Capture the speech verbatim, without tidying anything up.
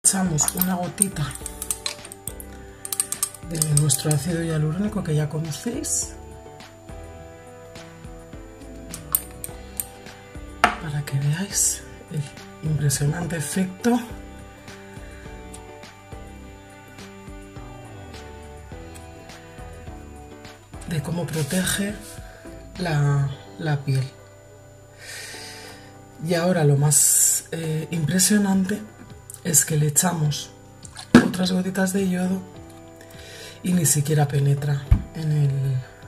echamos una gotita de nuestro ácido hialurónico que ya conocéis, para que veáis el impresionante efecto. De cómo protege la, la piel. Y ahora lo más eh, impresionante es que le echamos otras gotitas de yodo y ni siquiera penetra en el,